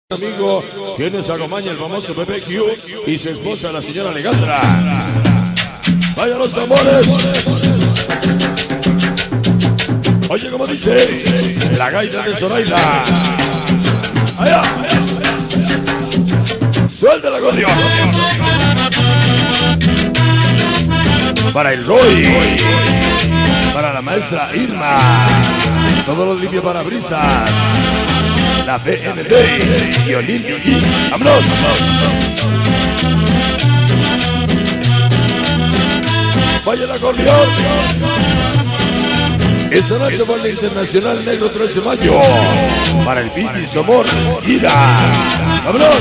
Amigo, quienes acompaña el famoso Pepe Q y su esposa la señora Alejandra. ¡Vaya los tambores! Oye, como dice la gaita de Zoraida. ¡Allá! ¡Suelta el acordeón! Para el Roy, para la maestra Irma, todos los limpios parabrisas, la BND, violín y ¡vámonos! Vaya el acordeón. Esa noche por el Internacional Negro 3 de mayo, para el Billy Somor, gira. ¡Vámonos!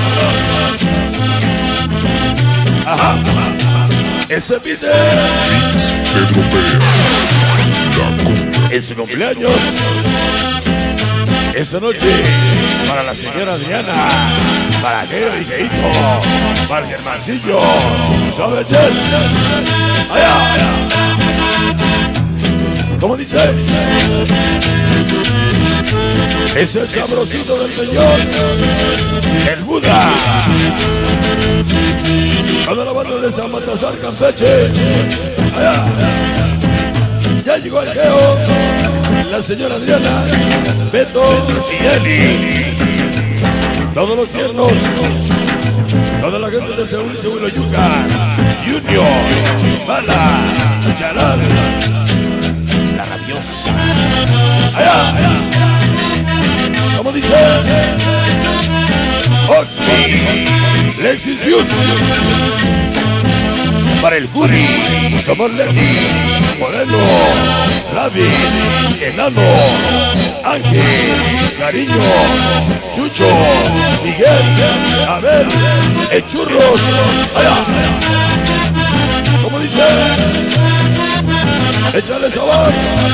¡Ajá! Ese pide en su cumpleaños. Esa noche para la señora Adriana, para Nero y Geito, para el Germancillo, ¿sabes? ¡Allá! ¿Cómo dice? Es el sabrosito del señor, el Buda. Toda la banda de San Baltasar, Campeche. ¡Allá! Ya llegó el Geo, la señora Adriana, Beto y Eli, todos los tiernos, toda la gente de Seúl, Yucatán, Junior, Bala, Chalal, la rabiosa. Allá, ¿cómo dice? Oxby, Lexis Youth, para el Curi, Somos Lenny, Moreno, Lavi, Enano, Ángel, Cariño, Chucho, Miguel, Abel, el Churros. Allá. ¿Cómo dice? Échale sabor.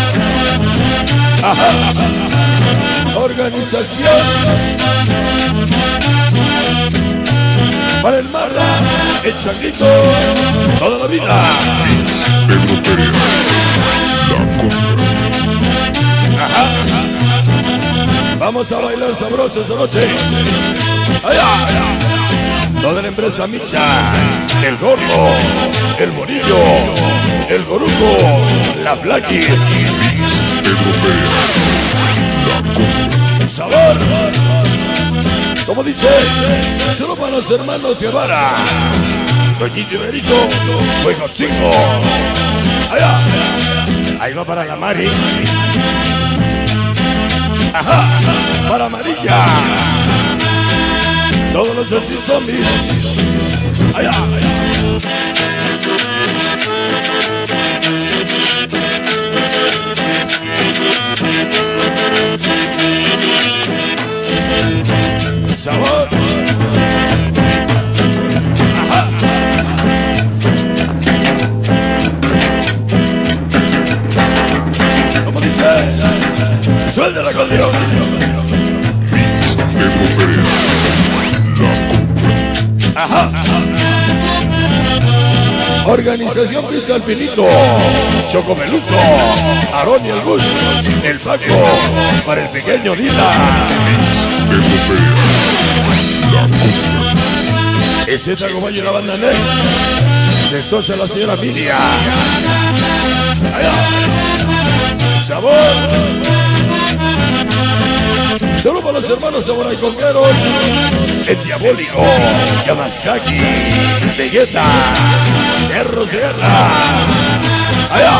Ajá. Organización para el Marra, el Changuito, toda la vida. Pedro Pérez, la contra. Ajá. Vamos a bailar sabroso esa noche. Allá. Toda la empresa Micha, el Gordo, el Morillo, el Goruco, la Flaki. Pedro Pérez, la contra. Sabor. Como dice, solo para los hermanos Guevara, Doñito y Berito, Juego 5. Allá. Ahí va para la Mari. Ajá. Para Amarilla. Todos los así zombies. Allá. Sabor. Ajá. ¿Cómo dice? Suelta la acordeón. Pedro Pérez, la contra. Ajá. Organización Pisa Alpinito, Choco Meluso, Aarón y el Bush, el Paco, para el pequeño Dila. Pedro Pérez, la contra. Ese Tagomayo y la banda Nex, se socia la señora Miria. Allá. Sabor. Solo para los hermanos Samurai Conqueros, el Diabólico, Yamazaki, Vegeta, Perro Sierra. Allá.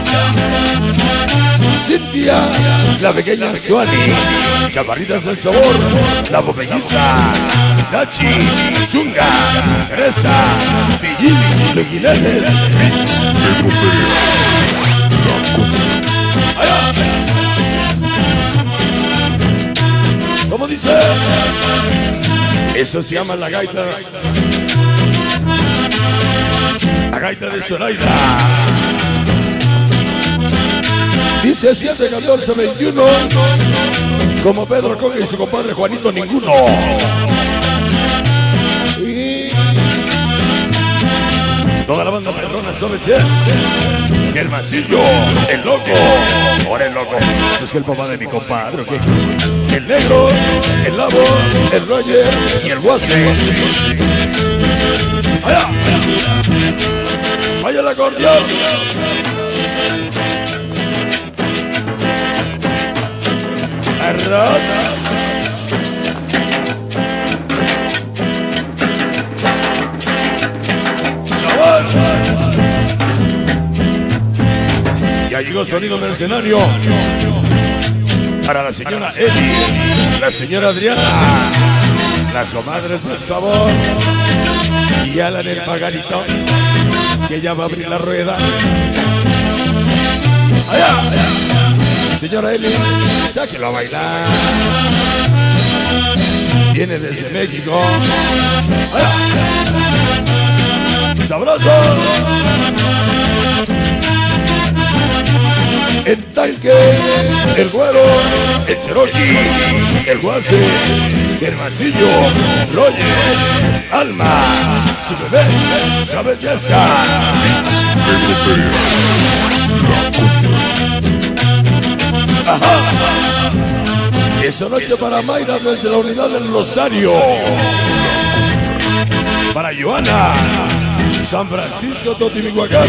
Cintia, la pequeña Suani, Chaparritas del Sabor, la Bobelliza, Nachi, Chunga, Teresa, Pillín, Luquilenes. Pedro Pérez, la contra. Allá. ¿Cómo dice? Eso se llama la gaita. La gaita de Zoraida. Dice 7, 14, 21. Como Pedro Coque y su compadre Juanito Ninguno. Toda la banda perrona sobre Jess. El Mancillo, el loco. Ahora el loco. Es que el papá de mi compadre, ¿o qué? El negro, el Labo, el Roger y el Guase. ¡Allá! ¡Vaya el acordeón! ¡Arroz! ¡Sabor! Ya llegó Sonido Mercenario para la señora Eli, la señora Adriana, las comadres del sabor y Alan el pagarito, que ya va a abrir la rueda. Allá, allá. Señora Eli, sáquelo a bailar. Viene desde México. Allá. Sabroso. El Tanque, el Güero, el Cherokee, el Guase, el Mancillo, Roger, Alma, su bebé, Isabel Yesca. Ajá. Esa noche para Mayra desde la unidad del Rosario. Para Joana, San Francisco, Totimihuacán.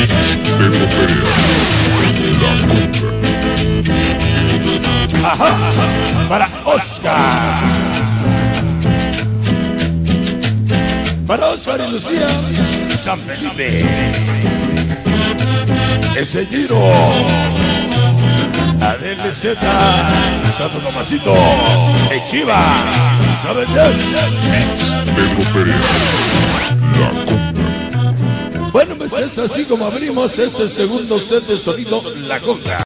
Ajá, para Oscar. Para Oscar y Lucía, San Felipe. Ese Giro. Adel Z, Santo Tomasito, el Chiva, ¿sabes? Pedro Perea, la conga. Bueno, pues es así como abrimos este segundo set de Sonido La Conga.